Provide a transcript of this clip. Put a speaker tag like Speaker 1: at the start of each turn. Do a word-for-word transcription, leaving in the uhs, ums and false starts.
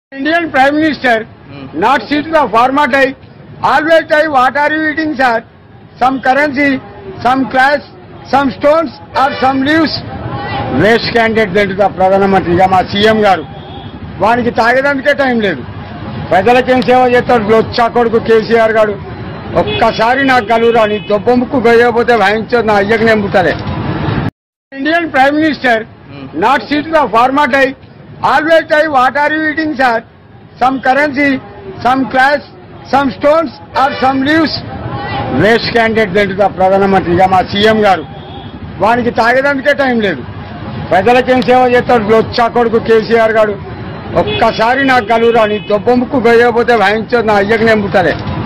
Speaker 1: Indian Prime Minister, hmm. not sit the former tie, always tie what are you eating, sir? Some currency, some class, some stones or some leaves. Waste candidate then to the Pradhana Mantri, ma C M garu. వానికి తాగడానికే time లేదు. ప్రజలకేం సేవ చేస్తాడు లొచ్చా కొడుకు కేసీఆర్ గారు. ఒక్కసారి నాకు కలువురా నీ దొబ్బముక్కు గొయ్యకపోతే భయించదు నా అయ్యకు నేను పుట్టలే. Indian prime minister not sit the farmer tie always tie what are you eating sir? Some currency, some class, some stones or some leaves. Waste candidate then to the ప్రధానమంత్రిగా మా సీఎం గారు. వానికి తాగడానికే టైం లేదు. ప్రజలకేం సేవ చేస్తాడు లొచ్చా కొడుకు కేసీఆర్ గారు. ఒక్కసారి నాకు కలువురా నీ దొబ్బముక్కు గొయ్యకపోతే భయించదు నా అయ్యకు నేను పుట్టలే.